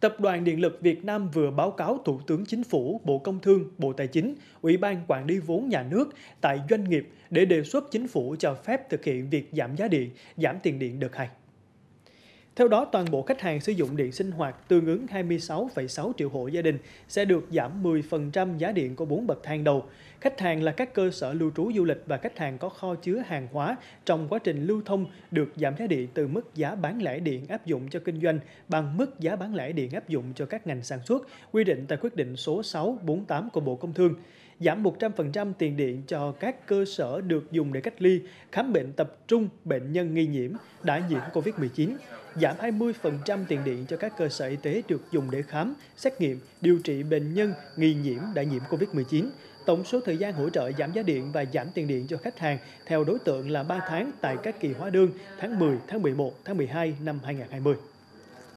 Tập đoàn Điện lực Việt Nam vừa báo cáo Thủ tướng Chính phủ, Bộ Công Thương, Bộ Tài chính, Ủy ban Quản lý vốn nhà nước tại doanh nghiệp để đề xuất Chính phủ cho phép thực hiện việc giảm giá điện, giảm tiền điện đợt 2. Theo đó, toàn bộ khách hàng sử dụng điện sinh hoạt tương ứng 26,6 triệu hộ gia đình sẽ được giảm 10% giá điện của 4 bậc thang đầu. Khách hàng là các cơ sở lưu trú du lịch và khách hàng có kho chứa hàng hóa trong quá trình lưu thông được giảm giá điện từ mức giá bán lẻ điện áp dụng cho kinh doanh bằng mức giá bán lẻ điện áp dụng cho các ngành sản xuất, quy định tại quyết định số 648 của Bộ Công Thương. Giảm 100% tiền điện cho các cơ sở được dùng để cách ly, khám bệnh tập trung bệnh nhân nghi nhiễm, đã nhiễm COVID-19. Giảm 20% tiền điện cho các cơ sở y tế được dùng để khám, xét nghiệm, điều trị bệnh nhân nghi nhiễm đã nhiễm COVID-19. Tổng số thời gian hỗ trợ giảm giá điện và giảm tiền điện cho khách hàng theo đối tượng là 3 tháng tại các kỳ hóa đơn tháng 10, tháng 11, tháng 12 năm 2020.